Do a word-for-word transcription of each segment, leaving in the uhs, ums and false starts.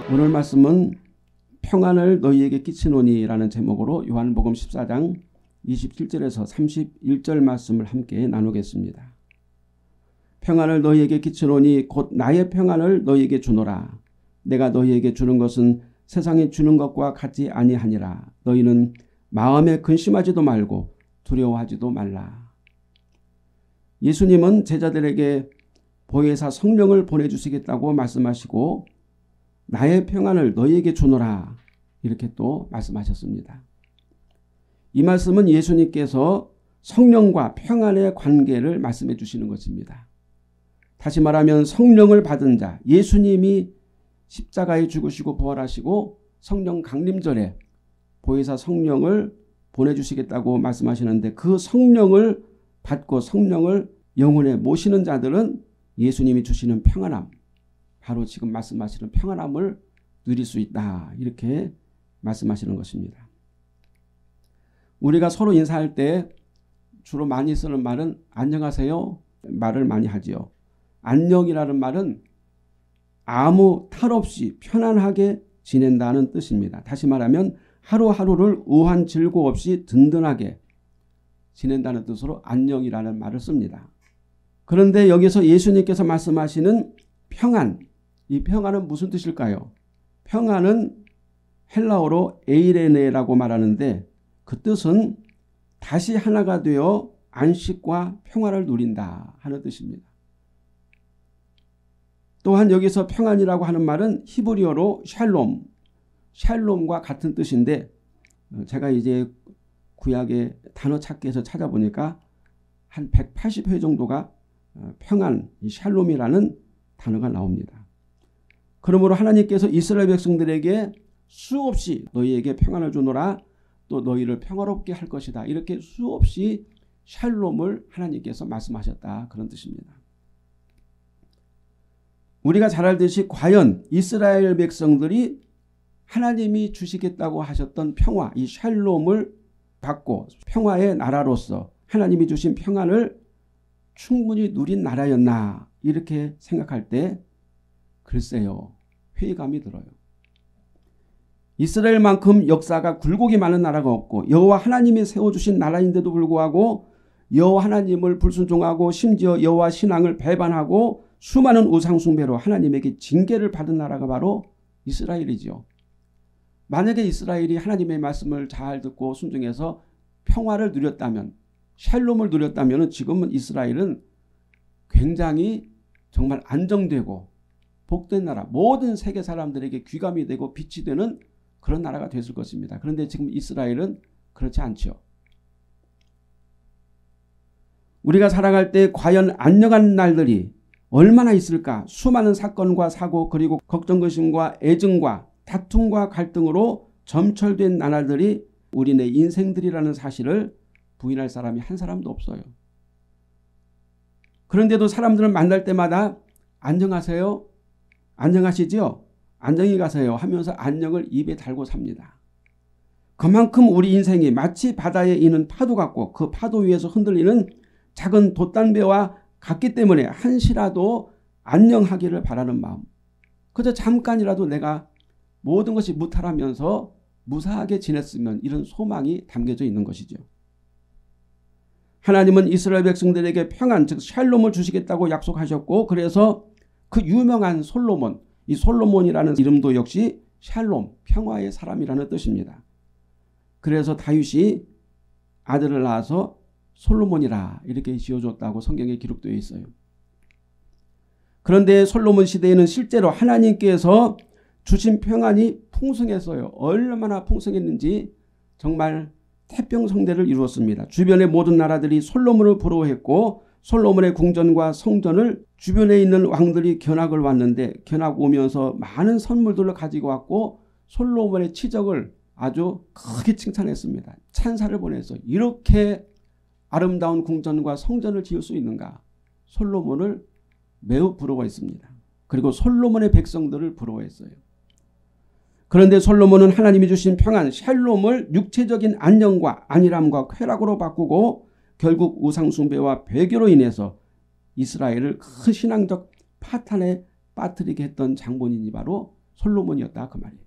오늘 말씀은 평안을 너희에게 끼치노니 라는 제목으로 요한복음 십사 장 이십칠 절에서 삼십일 절 말씀을 함께 나누겠습니다. 평안을 너희에게 끼치노니 곧 나의 평안을 너희에게 주노라. 내가 너희에게 주는 것은 세상이 주는 것과 같지 아니하니라. 너희는 마음에 근심하지도 말고 두려워하지도 말라. 예수님은 제자들에게 보혜사 성령을 보내주시겠다고 말씀하시고 나의 평안을 너희에게 주노라 이렇게 또 말씀하셨습니다. 이 말씀은 예수님께서 성령과 평안의 관계를 말씀해 주시는 것입니다. 다시 말하면 성령을 받은 자, 예수님이 십자가에 죽으시고 부활하시고 성령 강림절에 보혜사 성령을 보내주시겠다고 말씀하시는데 그 성령을 받고 성령을 영혼에 모시는 자들은 예수님이 주시는 평안함, 바로 지금 말씀하시는 평안함을 누릴 수 있다 이렇게 말씀하시는 것입니다. 우리가 서로 인사할 때 주로 많이 쓰는 말은 안녕하세요 말을 많이 하지요. 안녕이라는 말은 아무 탈 없이 편안하게 지낸다는 뜻입니다. 다시 말하면 하루하루를 우한 질고 없이 든든하게 지낸다는 뜻으로 안녕이라는 말을 씁니다. 그런데 여기서 예수님께서 말씀하시는 평안, 이 평안은 무슨 뜻일까요? 평안은 헬라어로 에이레네라고 말하는데 그 뜻은 다시 하나가 되어 안식과 평화를 누린다 하는 뜻입니다. 또한 여기서 평안이라고 하는 말은 히브리어로 샬롬, 샬롬과 같은 뜻인데 제가 이제 구약의 단어 찾기에서 찾아보니까 한 백팔십 회 정도가 평안, 샬롬이라는 단어가 나옵니다. 그러므로 하나님께서 이스라엘 백성들에게 수없이 너희에게 평안을 주노라, 또 너희를 평화롭게 할 것이다 이렇게 수없이 샬롬을 하나님께서 말씀하셨다 그런 뜻입니다. 우리가 잘 알듯이 과연 이스라엘 백성들이 하나님이 주시겠다고 하셨던 평화, 이 샬롬을 받고 평화의 나라로서 하나님이 주신 평안을 충분히 누린 나라였나 이렇게 생각할 때 글쎄요 회의감이 들어요. 이스라엘만큼 역사가 굴곡이 많은 나라가 없고 여호와 하나님이 세워주신 나라인데도 불구하고 여호와 하나님을 불순종하고 심지어 여호와 신앙을 배반하고 수많은 우상숭배로 하나님에게 징계를 받은 나라가 바로 이스라엘이죠. 만약에 이스라엘이 하나님의 말씀을 잘 듣고 순종해서 평화를 누렸다면, 샬롬을 누렸다면 지금은 이스라엘은 굉장히 정말 안정되고 복된 나라, 모든 세계 사람들에게 귀감이 되고 빛이 되는 그런 나라가 됐을 것입니다. 그런데 지금 이스라엘은 그렇지 않죠. 우리가 살아갈 때 과연 안녕한 날들이 얼마나 있을까? 수많은 사건과 사고 그리고 걱정거심과 애증과 다툼과 갈등으로 점철된 나날들이 우리네 인생들이라는 사실을 부인할 사람이 한 사람도 없어요. 그런데도 사람들을 만날 때마다 안녕하세요? 안녕하시지요? 안녕히 가세요 하면서 안녕을 입에 달고 삽니다. 그만큼 우리 인생이 마치 바다에 있는 파도 같고 그 파도 위에서 흔들리는 작은 돛단배와 같기 때문에 한시라도 안녕하기를 바라는 마음, 그저 잠깐이라도 내가 모든 것이 무탈하면서 무사하게 지냈으면 이런 소망이 담겨져 있는 것이죠. 하나님은 이스라엘 백성들에게 평안 즉 샬롬을 주시겠다고 약속하셨고 그래서 그 유명한 솔로몬, 이 솔로몬이라는 이름도 역시 샬롬, 평화의 사람이라는 뜻입니다. 그래서 다윗이 아들을 낳아서 솔로몬이라 이렇게 지어줬다고 성경에 기록되어 있어요. 그런데 솔로몬 시대에는 실제로 하나님께서 주신 평안이 풍성했어요. 얼마나 풍성했는지 정말 태평성대를 이루었습니다. 주변의 모든 나라들이 솔로몬을 부러워했고 솔로몬의 궁전과 성전을 주변에 있는 왕들이 견학을 왔는데 견학 오면서 많은 선물들을 가지고 왔고 솔로몬의 치적을 아주 크게 칭찬했습니다. 찬사를 보내서 이렇게 아름다운 궁전과 성전을 지을 수 있는가? 솔로몬을 매우 부러워했습니다. 그리고 솔로몬의 백성들을 부러워했어요. 그런데 솔로몬은 하나님이 주신 평안, 샬롬을 육체적인 안녕과 안일함과 쾌락으로 바꾸고 결국 우상숭배와 배교로 인해서 이스라엘을 큰 신앙적 파탄에 빠뜨리게 했던 장본인이 바로 솔로몬이었다 그 말이에요.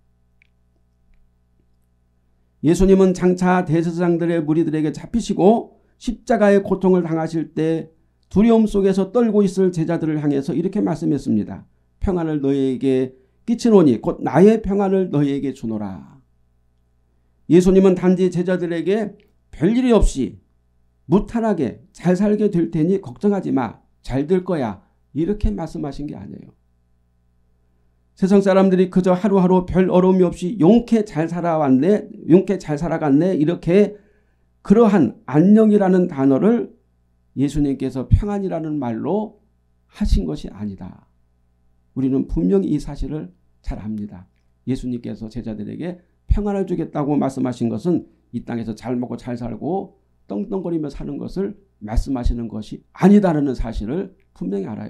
예수님은 장차 대제사장들의 무리들에게 잡히시고 십자가의 고통을 당하실 때 두려움 속에서 떨고 있을 제자들을 향해서 이렇게 말씀했습니다. 평안을 너희에게 끼치노니 곧 나의 평안을 너희에게 주노라. 예수님은 단지 제자들에게 별일이 없이 무탈하게 잘 살게 될 테니 걱정하지 마. 잘 될 거야. 이렇게 말씀하신 게 아니에요. 세상 사람들이 그저 하루하루 별 어려움이 없이 용케 잘 살아왔네. 용케 잘 살아갔네. 이렇게 그러한 안녕이라는 단어를 예수님께서 평안이라는 말로 하신 것이 아니다. 우리는 분명히 이 사실을 잘 압니다. 예수님께서 제자들에게 평안을 주겠다고 말씀하신 것은 이 땅에서 잘 먹고 잘 살고 떵떵거리며 사는 것을 말씀하시는 것이 아니다라는 사실을 분명히 알아요.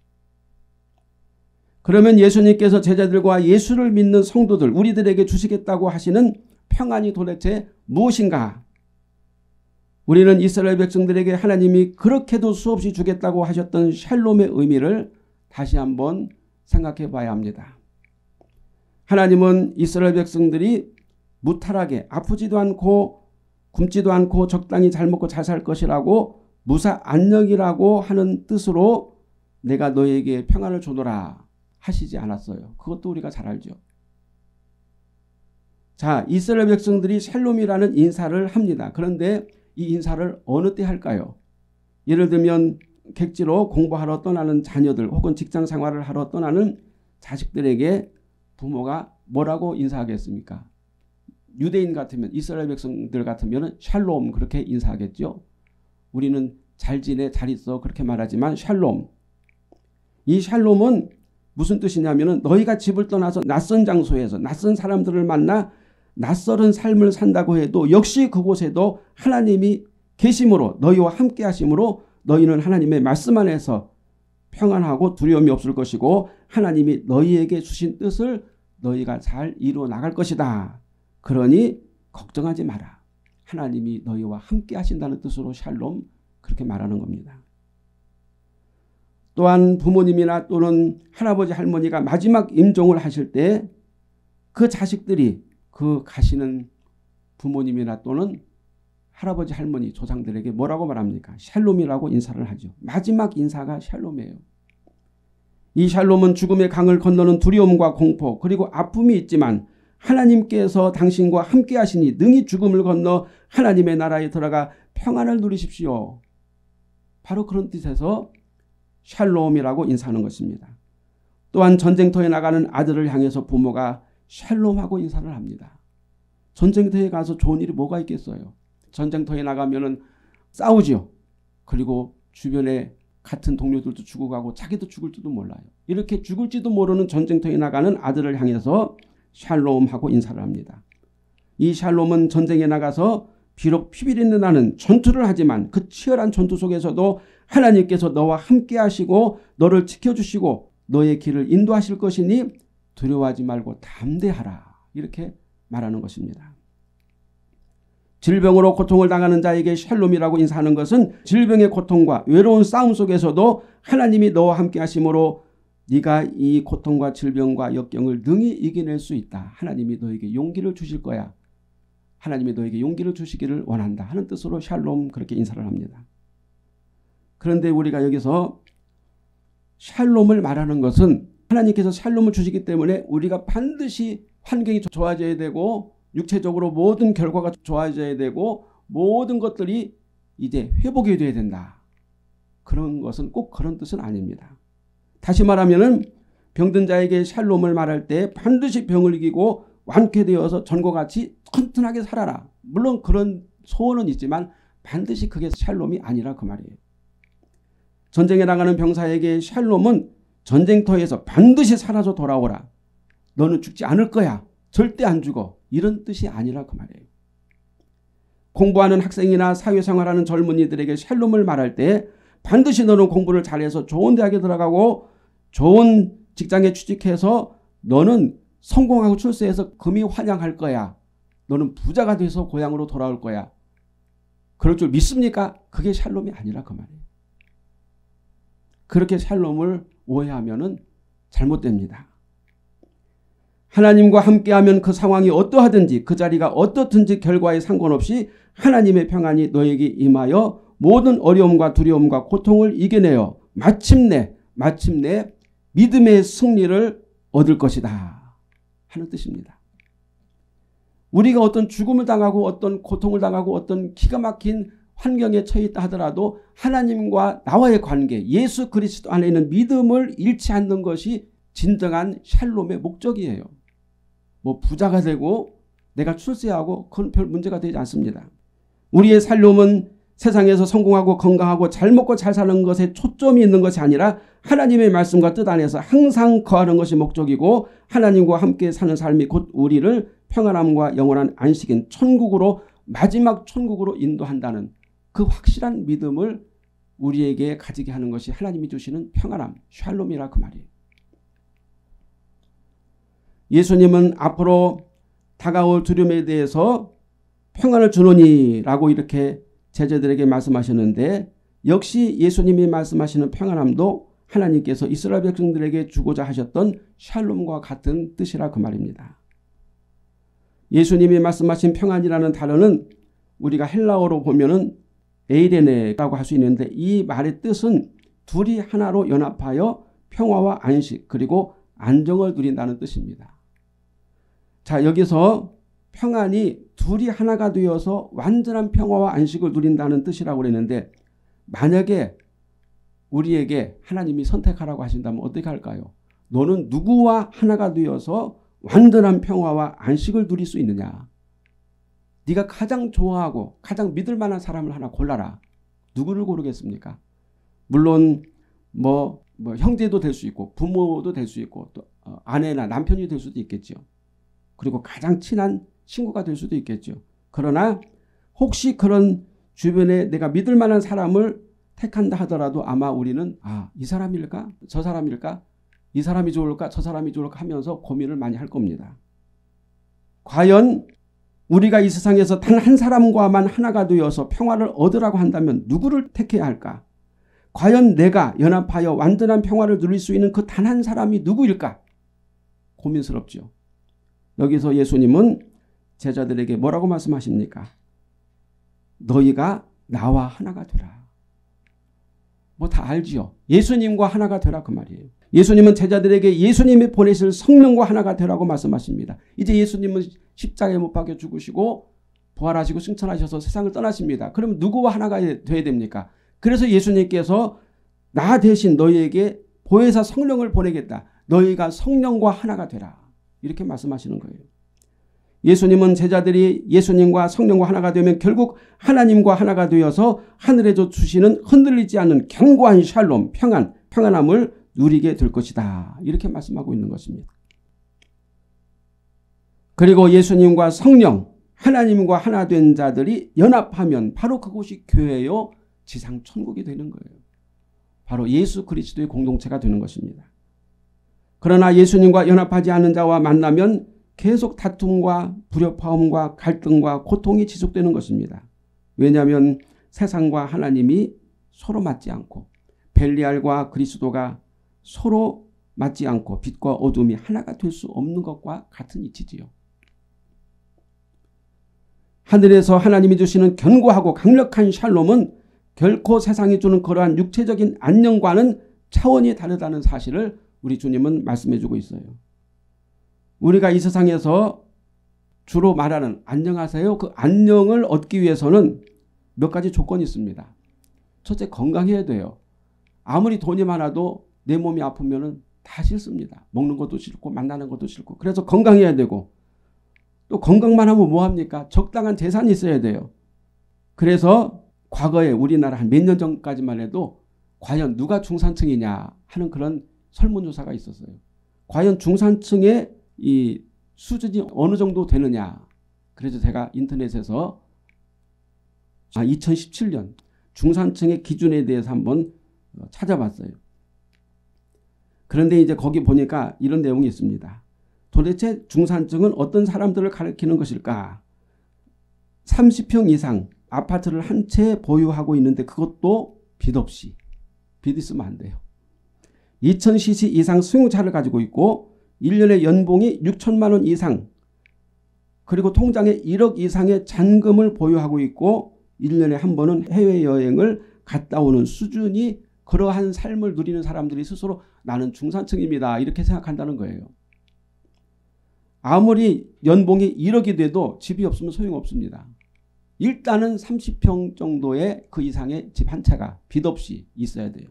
그러면 예수님께서 제자들과 예수를 믿는 성도들 우리들에게 주시겠다고 하시는 평안이 도대체 무엇인가? 우리는 이스라엘 백성들에게 하나님이 그렇게도 수없이 주겠다고 하셨던 샬롬의 의미를 다시 한번 생각해 봐야 합니다. 하나님은 이스라엘 백성들이 무탈하게 아프지도 않고 굶지도 않고 적당히 잘 먹고 잘 살 것이라고 무사 안녕이라고 하는 뜻으로 내가 너에게 평안을 주노라 하시지 않았어요. 그것도 우리가 잘 알죠. 자, 이스라엘 백성들이 샬롬이라는 인사를 합니다. 그런데 이 인사를 어느 때 할까요? 예를 들면 객지로 공부하러 떠나는 자녀들 혹은 직장 생활을 하러 떠나는 자식들에게 부모가 뭐라고 인사하겠습니까? 유대인 같으면 이스라엘 백성들 같으면 샬롬 그렇게 인사하겠죠. 우리는 잘 지내 잘 있어 그렇게 말하지만 샬롬. 이 샬롬은 무슨 뜻이냐면 너희가 집을 떠나서 낯선 장소에서 낯선 사람들을 만나 낯설은 삶을 산다고 해도 역시 그곳에도 하나님이 계심으로 너희와 함께 하심으로 너희는 하나님의 말씀 안에서 평안하고 두려움이 없을 것이고 하나님이 너희에게 주신 뜻을 너희가 잘 이루어 나갈 것이다. 그러니 걱정하지 마라. 하나님이 너희와 함께 하신다는 뜻으로 샬롬 그렇게 말하는 겁니다. 또한 부모님이나 또는 할아버지 할머니가 마지막 임종을 하실 때 그 자식들이 그 가시는 부모님이나 또는 할아버지 할머니 조상들에게 뭐라고 말합니까? 샬롬이라고 인사를 하죠. 마지막 인사가 샬롬이에요. 이 샬롬은 죽음의 강을 건너는 두려움과 공포 그리고 아픔이 있지만 하나님께서 당신과 함께 하시니 능히 죽음을 건너 하나님의 나라에 들어가 평안을 누리십시오. 바로 그런 뜻에서 샬롬이라고 인사하는 것입니다. 또한 전쟁터에 나가는 아들을 향해서 부모가 샬롬하고 인사를 합니다. 전쟁터에 가서 좋은 일이 뭐가 있겠어요. 전쟁터에 나가면은 싸우죠. 그리고 주변에 같은 동료들도 죽어가고 자기도 죽을지도 몰라요. 이렇게 죽을지도 모르는 전쟁터에 나가는 아들을 향해서 샬롬하고 인사를 합니다. 이 샬롬은 전쟁에 나가서 비록 피비린내 나는 전투를 하지만 그 치열한 전투 속에서도 하나님께서 너와 함께 하시고 너를 지켜주시고 너의 길을 인도하실 것이니 두려워하지 말고 담대하라. 이렇게 말하는 것입니다. 질병으로 고통을 당하는 자에게 샬롬이라고 인사하는 것은 질병의 고통과 외로운 싸움 속에서도 하나님이 너와 함께 하심으로 네가 이 고통과 질병과 역경을 능히 이겨낼 수 있다. 하나님이 너에게 용기를 주실 거야. 하나님이 너에게 용기를 주시기를 원한다 하는 뜻으로 샬롬 그렇게 인사를 합니다. 그런데 우리가 여기서 샬롬을 말하는 것은 하나님께서 샬롬을 주시기 때문에 우리가 반드시 환경이 좋아져야 되고 육체적으로 모든 결과가 좋아져야 되고 모든 것들이 이제 회복이 돼야 된다. 그런 것은 꼭 그런 뜻은 아닙니다. 다시 말하면 병든 자에게 샬롬을 말할 때 반드시 병을 이기고 완쾌되어서 전과 같이 튼튼하게 살아라. 물론 그런 소원은 있지만 반드시 그게 샬롬이 아니라 그 말이에요. 전쟁에 나가는 병사에게 샬롬은 전쟁터에서 반드시 살아서 돌아오라. 너는 죽지 않을 거야. 절대 안 죽어. 이런 뜻이 아니라 그 말이에요. 공부하는 학생이나 사회생활하는 젊은이들에게 샬롬을 말할 때 반드시 너는 공부를 잘해서 좋은 대학에 들어가고 좋은 직장에 취직해서 너는 성공하고 출세해서 금이 환영할 거야. 너는 부자가 돼서 고향으로 돌아올 거야. 그럴 줄 믿습니까? 그게 샬롬이 아니라 그 말이에요. 그렇게 샬롬을 오해하면은 잘못됩니다. 하나님과 함께하면 그 상황이 어떠하든지 그 자리가 어떻든지 결과에 상관없이 하나님의 평안이 너에게 임하여 모든 어려움과 두려움과 고통을 이겨내어 마침내 마침내 믿음의 승리를 얻을 것이다 하는 뜻입니다. 우리가 어떤 죽음을 당하고 어떤 고통을 당하고 어떤 기가 막힌 환경에 처해 있다 하더라도 하나님과 나와의 관계, 예수 그리스도 안에 있는 믿음을 잃지 않는 것이 진정한 샬롬의 목적이에요. 뭐 부자가 되고 내가 출세하고 그건 별 문제가 되지 않습니다. 우리의 샬롬은 세상에서 성공하고 건강하고 잘 먹고 잘 사는 것에 초점이 있는 것이 아니라 하나님의 말씀과 뜻 안에서 항상 거하는 것이 목적이고 하나님과 함께 사는 삶이 곧 우리를 평안함과 영원한 안식인 천국으로 마지막 천국으로 인도한다는 그 확실한 믿음을 우리에게 가지게 하는 것이 하나님이 주시는 평안함, 샬롬이라 그 말이에요. 예수님은 앞으로 다가올 두려움에 대해서 평안을 주노니 라고 이렇게 제자들에게 말씀하셨는데 역시 예수님이 말씀하시는 평안함도 하나님께서 이스라엘 백성들에게 주고자 하셨던 샬롬과 같은 뜻이라 그 말입니다. 예수님이 말씀하신 평안이라는 단어는 우리가 헬라어로 보면은 에이레네라고 할 수 있는데 이 말의 뜻은 둘이 하나로 연합하여 평화와 안식 그리고 안정을 누린다는 뜻입니다. 자, 여기서 평안이 둘이 하나가 되어서 완전한 평화와 안식을 누린다는 뜻이라고 그랬는데 만약에 우리에게 하나님이 선택하라고 하신다면 어떻게 할까요? 너는 누구와 하나가 되어서 완전한 평화와 안식을 누릴 수 있느냐? 네가 가장 좋아하고 가장 믿을 만한 사람을 하나 골라라. 누구를 고르겠습니까? 물론 뭐, 뭐 형제도 될 수 있고 부모도 될 수 있고 또 아내나 남편이 될 수도 있겠죠. 그리고 가장 친한 친구가 될 수도 있겠죠. 그러나 혹시 그런 주변에 내가 믿을 만한 사람을 택한다 하더라도 아마 우리는 아, 이 사람일까? 저 사람일까? 이 사람이 좋을까? 저 사람이 좋을까? 하면서 고민을 많이 할 겁니다. 과연 우리가 이 세상에서 단 한 사람과만 하나가 되어서 평화를 얻으라고 한다면 누구를 택해야 할까? 과연 내가 연합하여 완전한 평화를 누릴 수 있는 그 단 한 사람이 누구일까? 고민스럽죠. 여기서 예수님은 제자들에게 뭐라고 말씀하십니까? 너희가 나와 하나가 되라. 뭐 다 알지요. 예수님과 하나가 되라 그 말이에요. 예수님은 제자들에게 예수님이 보내실 성령과 하나가 되라고 말씀하십니다. 이제 예수님은 십자가에 못 박혀 죽으시고 부활하시고 승천하셔서 세상을 떠나십니다. 그럼 누구와 하나가 돼야 됩니까? 그래서 예수님께서 나 대신 너희에게 보혜사 성령을 보내겠다. 너희가 성령과 하나가 되라. 이렇게 말씀하시는 거예요. 예수님은 제자들이 예수님과 성령과 하나가 되면 결국 하나님과 하나가 되어서 하늘에서 주시는 흔들리지 않는 견고한 샬롬, 평안, 평안함을 누리게 될 것이다. 이렇게 말씀하고 있는 것입니다. 그리고 예수님과 성령, 하나님과 하나 된 자들이 연합하면 바로 그곳이 교회요 지상 천국이 되는 거예요. 바로 예수 그리스도의 공동체가 되는 것입니다. 그러나 예수님과 연합하지 않은 자와 만나면 계속 다툼과 불협화음과 갈등과 고통이 지속되는 것입니다. 왜냐하면 세상과 하나님이 서로 맞지 않고 벨리알과 그리스도가 서로 맞지 않고 빛과 어둠이 하나가 될 수 없는 것과 같은 이치지요. 하늘에서 하나님이 주시는 견고하고 강력한 샬롬은 결코 세상이 주는 그러한 육체적인 안녕과는 차원이 다르다는 사실을 우리 주님은 말씀해 주고 있어요. 우리가 이 세상에서 주로 말하는 안녕하세요. 그 안녕을 얻기 위해서는 몇 가지 조건이 있습니다. 첫째, 건강해야 돼요. 아무리 돈이 많아도 내 몸이 아프면 다 싫습니다. 먹는 것도 싫고 만나는 것도 싫고. 그래서 건강해야 되고 또 건강만 하면 뭐합니까? 적당한 재산이 있어야 돼요. 그래서 과거에 우리나라 한 몇 년 전까지만 해도 과연 누가 중산층이냐 하는 그런 설문조사가 있었어요. 과연 중산층의 이 수준이 어느 정도 되느냐. 그래서 제가 인터넷에서 아, 이천십칠 년 중산층의 기준에 대해서 한번 찾아봤어요. 그런데 이제 거기 보니까 이런 내용이 있습니다. 도대체 중산층은 어떤 사람들을 가리키는 것일까? 삼십 평 이상 아파트를 한 채 보유하고 있는데 그것도 빚 없이. 빚 있으면 안 돼요. 이천 씨씨 이상 승용차를 가지고 있고 일 년에 연봉이 육천만 원 이상 그리고 통장에 일억 이상의 잔금을 보유하고 있고 일 년에 한 번은 해외여행을 갔다 오는 수준이 그러한 삶을 누리는 사람들이 스스로 나는 중산층입니다. 이렇게 생각한다는 거예요. 아무리 연봉이 일억이 돼도 집이 없으면 소용없습니다. 일단은 삼십 평 정도의 그 이상의 집 한 채가 빚 없이 있어야 돼요.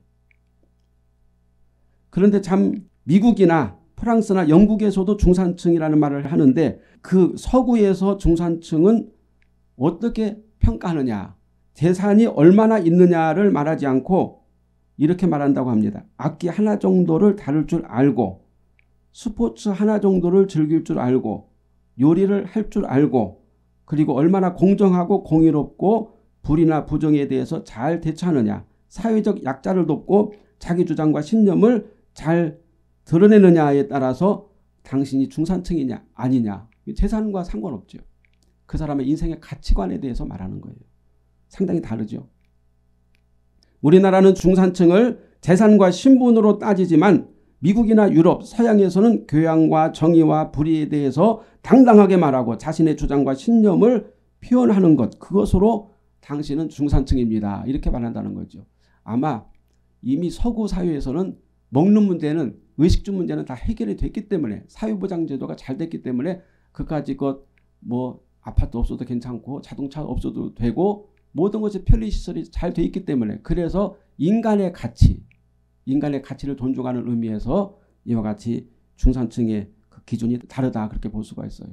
그런데 참 미국이나 프랑스나 영국에서도 중산층이라는 말을 하는데 그 서구에서 중산층은 어떻게 평가하느냐, 재산이 얼마나 있느냐를 말하지 않고 이렇게 말한다고 합니다. 악기 하나 정도를 다룰 줄 알고 스포츠 하나 정도를 즐길 줄 알고 요리를 할 줄 알고 그리고 얼마나 공정하고 공의롭고 불의나 부정에 대해서 잘 대처하느냐, 사회적 약자를 돕고 자기 주장과 신념을 잘 드러내느냐에 따라서 당신이 중산층이냐 아니냐 재산과 상관없죠. 그 사람의 인생의 가치관에 대해서 말하는 거예요. 상당히 다르죠. 우리나라는 중산층을 재산과 신분으로 따지지만 미국이나 유럽, 서양에서는 교양과 정의와 불의에 대해서 당당하게 말하고 자신의 주장과 신념을 표현하는 것, 그것으로 당신은 중산층입니다. 이렇게 말한다는 거죠. 아마 이미 서구 사회에서는 먹는 문제는 의식주 문제는 다 해결이 됐기 때문에 사회보장제도가 잘 됐기 때문에 그까지 것 뭐 아파트 없어도 괜찮고 자동차 없어도 되고 모든 것이 편리시설이 잘 돼 있기 때문에 그래서 인간의 가치, 인간의 가치를 존중하는 의미에서 이와 같이 중산층의 그 기준이 다르다 그렇게 볼 수가 있어요.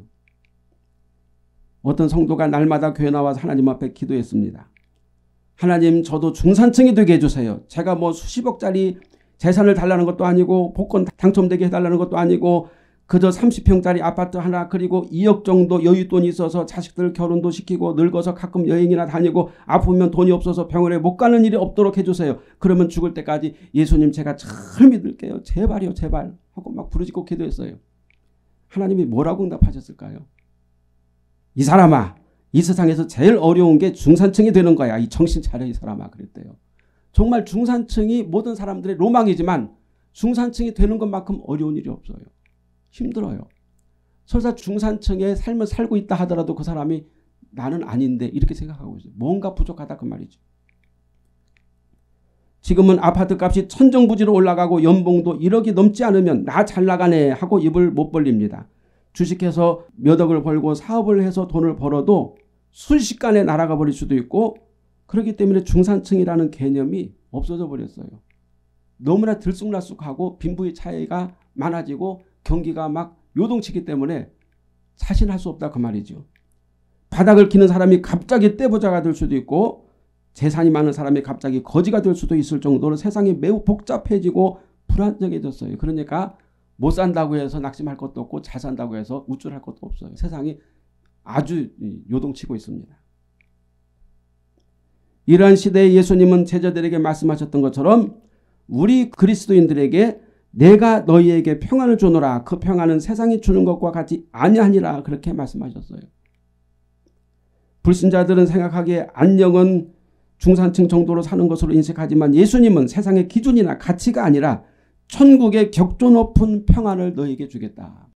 어떤 성도가 날마다 교회 나와서 하나님 앞에 기도했습니다. 하나님 저도 중산층이 되게 해주세요. 제가 뭐 수십억짜리 재산을 달라는 것도 아니고 복권 당첨되게 해달라는 것도 아니고 그저 삼십 평짜리 아파트 하나 그리고 이억 정도 여윳돈이 있어서 자식들 결혼도 시키고 늙어서 가끔 여행이나 다니고 아프면 돈이 없어서 병원에 못 가는 일이 없도록 해주세요. 그러면 죽을 때까지 예수님 제가 잘 믿을게요. 제발요 제발 하고 막 부르짖고 기도했어요. 하나님이 뭐라고 응답하셨을까요? 이 사람아 이 세상에서 제일 어려운 게 중산층이 되는 거야. 이 정신 차려 이 사람아 그랬대요. 정말 중산층이 모든 사람들의 로망이지만 중산층이 되는 것만큼 어려운 일이 없어요. 힘들어요. 설사 중산층의 삶을 살고 있다 하더라도 그 사람이 나는 아닌데 이렇게 생각하고 있어요. 뭔가 부족하다 그 말이죠. 지금은 아파트 값이 천정부지로 올라가고 연봉도 일억이 넘지 않으면 나 잘 나가네 하고 입을 못 벌립니다. 주식해서 몇 억을 벌고 사업을 해서 돈을 벌어도 순식간에 날아가 버릴 수도 있고 그렇기 때문에 중산층이라는 개념이 없어져 버렸어요. 너무나 들쑥날쑥하고 빈부의 차이가 많아지고 경기가 막 요동치기 때문에 자신할 수 없다 그 말이죠. 바닥을 기는 사람이 갑자기 떼부자가 될 수도 있고 재산이 많은 사람이 갑자기 거지가 될 수도 있을 정도로 세상이 매우 복잡해지고 불안정해졌어요. 그러니까 못 산다고 해서 낙심할 것도 없고 잘 산다고 해서 우쭐할 것도 없어요. 세상이 아주 요동치고 있습니다. 이러한 시대에 예수님은 제자들에게 말씀하셨던 것처럼 우리 그리스도인들에게 내가 너희에게 평안을 주노라. 그 평안은 세상이 주는 것과 같이 아니하니라. 그렇게 말씀하셨어요. 불신자들은 생각하기에 안녕은 중산층 정도로 사는 것으로 인식하지만 예수님은 세상의 기준이나 가치가 아니라 천국의 격조 높은 평안을 너희에게 주겠다.